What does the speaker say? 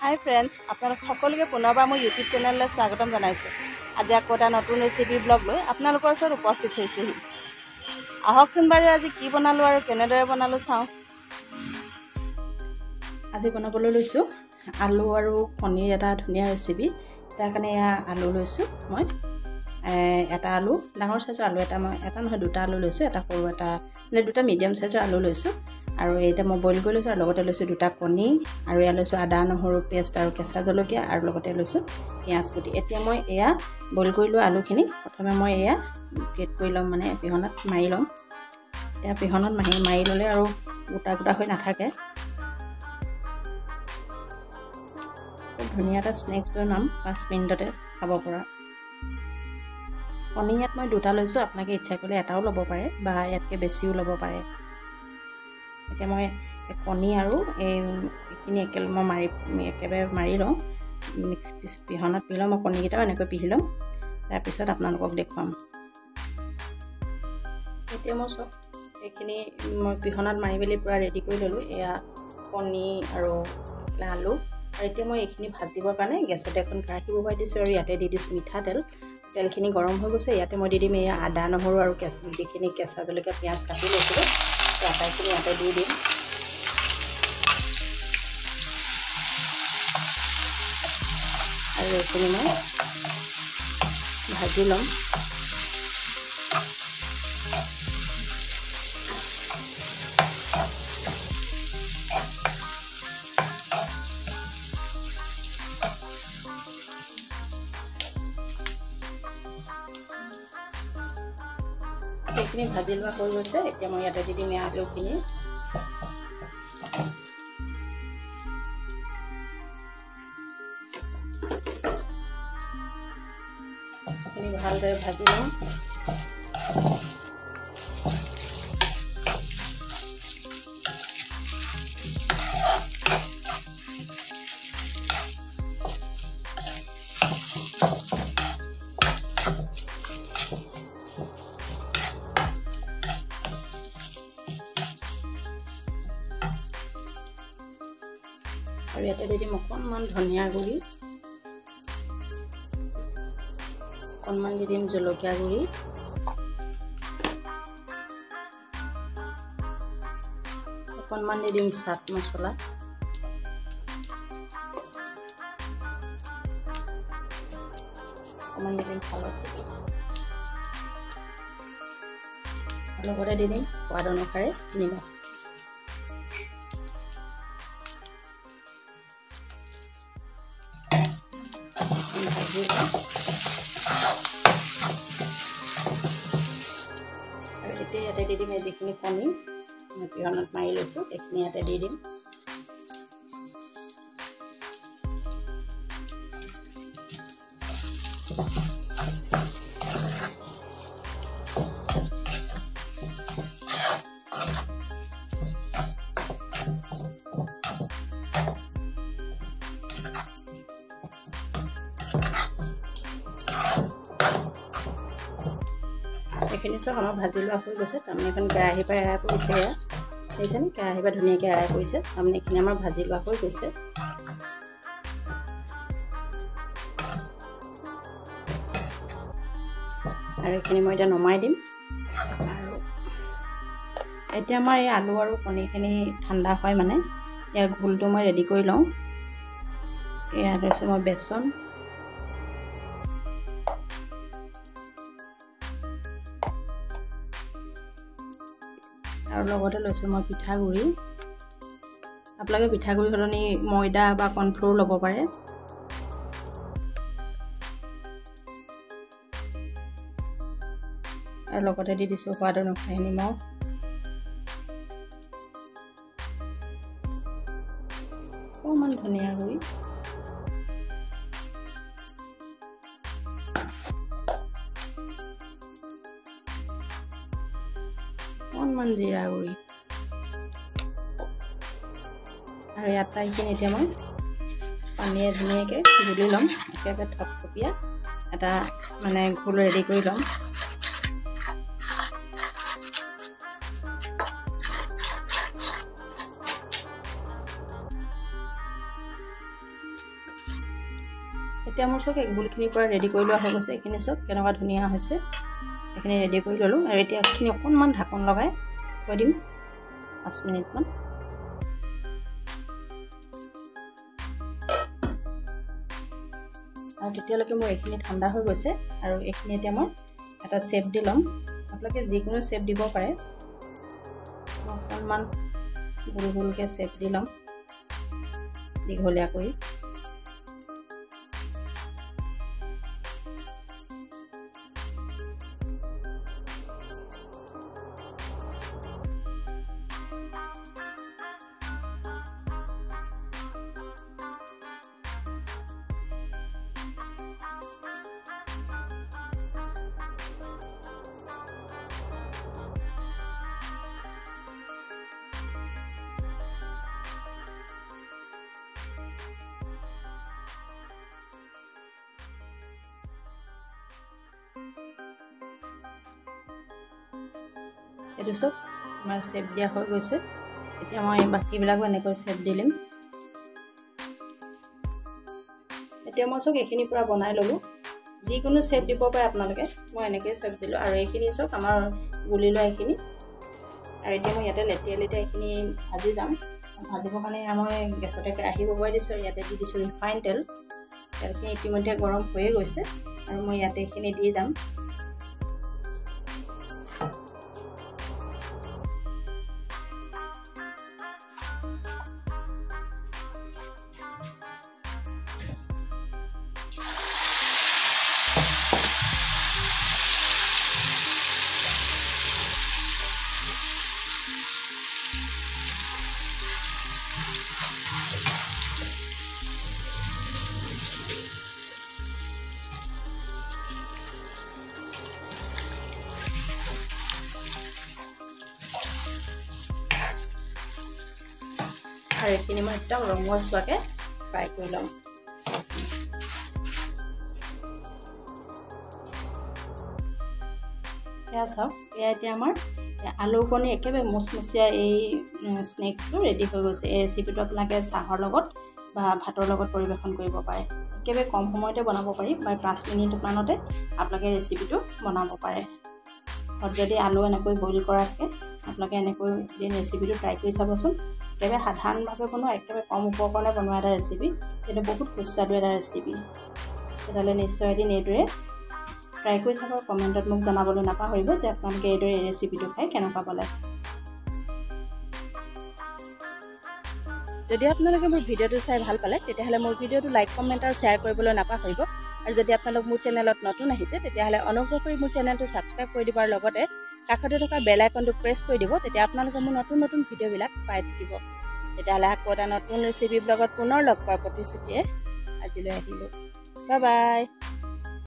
Hi friends আপোনালোক সকলোকে পুনৰবাৰ মোৰ ইউটিউব চেনেললৈ স্বাগতম জনাইছোঁ। আজি আকৌ এটা নতুন ৰেচিপি ব্লগ লৈ আপোনালোকৰ ওচৰত উপস্থিত হৈছোহি। আহকচোন বাৰু আজি কি বনালোঁ আৰু কেনেদৰে বনালোঁ চাওঁ। আজি বনাবলৈ লৈছোঁ আলু আৰু কণীৰ এটা ধুনীয়া ৰেচিপি। তাৰ কাৰণে আলু লৈছোঁ মই এটা আলু ডাঙৰ সাইজৰ আলু এটা মই এটা নহয় দুটা আলু লৈছোঁ, এটা সৰু এটা মানে দুটা মিডিয়াম সাইজৰ আলু লৈছোঁ আৰু এইটা মই বইল কৰি লৈছোঁ আৰু লগতে লৈছোঁ দুটা কণী আৰু এয়া লৈছোঁ আদা নহৰু পেষ্ট আৰু কেঁচা জলকীয়া আৰু লগতে লৈছোঁ পিঁয়াজ কুটি। এতিয়া মই এয়া বইল কৰি লোৱা আলুখিনি প্ৰথমে মই এয়া গ্ৰেট কৰি ল'ম, মানে পিহনাত মাৰি ল'ম। এতিয়া পিহনাত মাৰি ল'লে আৰু গোটা গোটা হৈ নাথাকে। ধুনীয়া এটা স্নেক্স বনাম 5 মিনিটতে খাব পৰা। কণী ইয়াত মই দুটা লৈছোঁ, আপোনালোকে ইচ্ছা কৰিলে এটাও ল'ব পাৰে বা ইয়াতকৈ বেছিও ল'ব পাৰে। এতিয়া মই কণী আৰু এইখিনি একেবাৰে মাৰি লওঁ, পিহনাত পিহি লওঁ। মই কণীকেইটাও এনেকৈ পিহি ল'ম, তাৰপিছত আপোনালোকক দেখুৱাম। এতিয়া মই চব এইখিনি মই পিহনাত মাৰি মেলি পূৰা ৰেডি কৰি ল'লোঁ। এয়া কণী আৰু আলু, আৰু এতিয়া মই এইখিনি ভাজিবৰ কাৰণে গেছতে এখন কেৰাহী বহাই দিছোঁ আৰু ইয়াতে দি দিছোঁ মিঠাতেল। তেলখিনি গৰম হৈ গৈছে, ইয়াতে মই দি দিম এয়া আদা নহৰু আৰু যিখিনি কেঁচা জলকীয়া পিঁয়াজ কাটি লৈছিলোঁ সেই আটাইখিনি ইয়াতে দি দিম। আৰু এইখিনি মই ভাজি ল'ম। এইখিনি ভাজি লোৱা হৈ গৈছে, এতিয়া মই ইয়াতে দি দিম আলুখিনি। এইখিনি ভালদৰে ভাজি ল'ম। আৰু ইয়াতে দি দিম অকণমান ধনিয়া গুড়ি, অকণমান দি দিম জলকীয়া গুড়ি, অকণমান দি দিম চাট মছলা, অকণমান দি দিম হালধি, লগতে দি দিম সোৱাদ অনুসাৰে নিমখ। আৰু এতিয়া ইয়াতে দি দিম যিখিনি কণী মই পিহনাত মাৰি লৈছোঁ এইখিনি ইয়াতে দি দিম। এইখিনি চব আমাৰ ভাজি লোৱা হৈ গৈছে, তাৰমানে এখন কেৰাহীৰ পৰা এৰাই পৰিছে। এয়া দেখিছেনে, কেৰাহীৰ পৰা ধুনীয়াকৈ এৰাই পৰিছে, তাৰমানে এইখিনি আমাৰ ভাজি লোৱা হৈ গৈছে। আৰু এইখিনি মই এতিয়া নমাই দিম। আৰু এতিয়া আমাৰ এই আলু আৰু কণীখিনি ঠাণ্ডা হয়, মানে ইয়াৰ ঘোলটো মই ৰেডি কৰি লওঁ। এয়া লৈছোঁ মই বেচন, আৰু লগতে লৈছোঁ মই পিঠাগুড়ি। আপোনালোকে পিঠাগুড়ি সলনি ময়দা বা কৰ্ণফ্ল'ৰ ল'ব পাৰে। আৰু লগতে দি দিছোঁ সোৱাদ অনুসাৰে নিমখ। অকণমান ধনিয়া গুড়ি, অকণমান জিৰা গুড়ি, আৰু ইয়াত এইখিনি এতিয়া মই পানীয়ে ধুনীয়াকৈ গুলি ল'ম। একেবাৰে থপথপীয়া এটা মানে ঘোল ৰেডি কৰি ল'ম। এতিয়া মোৰ চক এগবুলখিনিৰ পৰা ৰেডি কৰি লোৱা হৈ গৈছে এইখিনি চক কেনেকুৱা ধুনীয়া হৈছে এইখিনি ৰেডি কৰি ল'লোঁ আৰু এতিয়া এইখিনি অকণমান ঢাকন লগাই থৈ দিম 5 মিনিটমান আৰু তেতিয়ালৈকে মোৰ এইখিনি ঠাণ্ডা হৈ গৈছে আৰু এইখিনি এতিয়া মই এটা শেপ দি ল'ম আপোনালোকে যিকোনো শেপ দিব পাৰে অকণমান গোল গোলকৈ শেপ দি ল'ম দীঘলীয়া কৰি এইটো সব আমাৰ শেপ দিয়া হৈ গৈছে এতিয়া মই বাকিবিলাকো এনেকৈ শেপ দি লিম এতিয়া মই সব এইখিনি পুৰা বনাই ললোঁ যিকোনো শেপ দিব পাৰে আপোনালোকে মই এনেকৈ শেপ দিলোঁ আৰু এইখিনি সব আমাৰ গুলি লোৱা এইখিনি আৰু এতিয়া মই ইয়াতে লেটিয়া এইখিনি ভাজি যাম ভাজিবৰ কাৰণে মই গেছতে কেৰাহী বহাই দিছোঁ ইয়াতে দি দিছোঁ ৰিফাইন তেল তেলখিনি ইতিমধ্যে গৰম হৈয়ে গৈছে আৰু মই ইয়াতে এইখিনি দি যাম আৰু এইখিনি মই একদম ৰঙচুৱাকৈ ফ্ৰাই কৰি ল'ম এয়া চাওক এয়া এতিয়া আমাৰ আলু কণী একেবাৰে মুচমুচীয়া এই স্নেক্সটো ৰেডি হৈ গৈছে এই ৰেচিপিটো আপোনালোকে চাহৰ লগত বা ভাতৰ লগত পৰিৱেশন কৰিব পাৰে একেবাৰে কম সময়তে বনাব পাৰি প্ৰায় 5 মিনিটমানতে আপোনালোকে ৰেচিপিটো বনাব পাৰে আৰু যদি আলু এনেকৈ বইল কৰা থাকে আপোনালোকে এনেকৈ এই ৰেচিপিটো ট্ৰাই কৰি চাবচোন একেবাৰে সাধাৰণভাৱে বনোৱা একেবাৰে কম উপকৰণে বনোৱা এটা ৰেচিপি এইটো বহুত সুস্বাদু এটা ৰেচিপি তেতিয়াহ'লে নিশ্চয় এদিন এইদৰে ট্ৰাই কৰি চাব কমেণ্টত মোক জনাবলৈ নাপাহৰিব যে আপোনালোকে এইদৰে এই ৰেচিপিটো খাই কেনেকুৱা পালে যদি আপোনালোকে মোৰ ভিডিঅ'টো চাই ভাল পালে তেতিয়াহ'লে মোৰ ভিডিঅ'টো লাইক কমেণ্ট আৰু শ্বেয়াৰ কৰিবলৈ নাপাহৰিব আৰু যদি আপোনালোক মোৰ চেনেলত নতুন আহিছে তেতিয়াহ'লে অনুগ্ৰহ কৰি মোৰ চেনেলটো ছাবস্ক্ৰাইব কৰি দিবৰ লগতে কাষতে থকা বেল আইকনটো প্ৰেছ কৰি দিব তেতিয়া আপোনালোকে মোৰ নতুন নতুন ভিডিঅ'বিলাক পাই থাকিব তেতিয়াহ'লে আকৌ এটা নতুন ৰেচিপি ব্লগত পুনৰ লগ পোৱাৰ প্ৰতিশ্ৰুতিৰে আজিলৈ আহিলোঁ বাই বাই